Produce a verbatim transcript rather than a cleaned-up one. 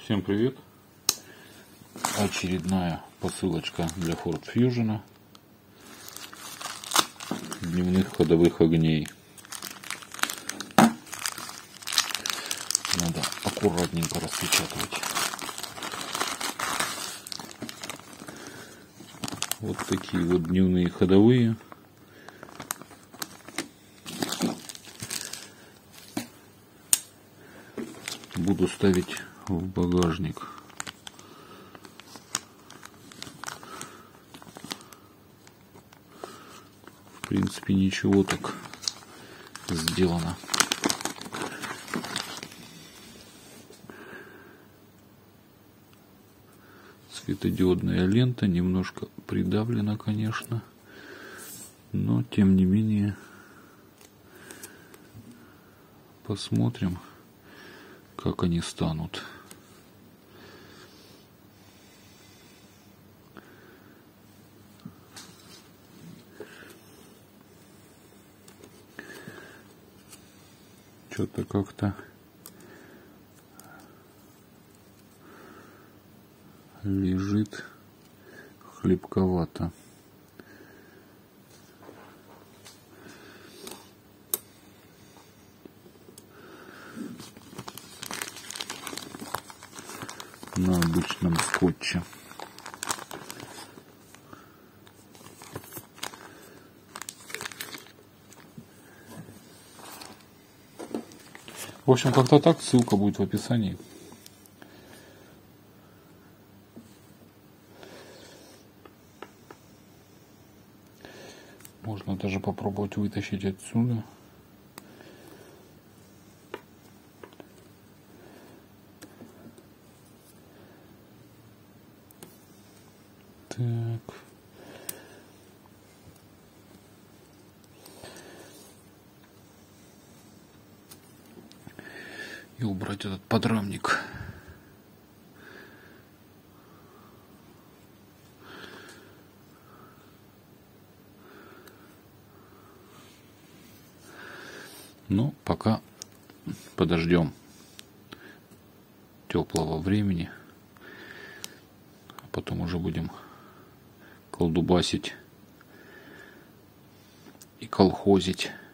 Всем привет! Очередная посылочка для Ford Fusion дневных ходовых огней. Надо аккуратненько распечатывать. Вот такие вот дневные ходовые. Буду ставить в багажник. В принципе, ничего так сделано. Светодиодная лента немножко придавлена, конечно, но тем не менее посмотрим, как они станут. Что-то как-то лежит хлипковато. На обычном скотче. В общем, как-то так. Ссылка будет в описании. Можно даже попробовать вытащить отсюда. Так. И убрать этот подрамник. Ну, пока подождем теплого времени. А потом уже будем колдубасить и колхозить.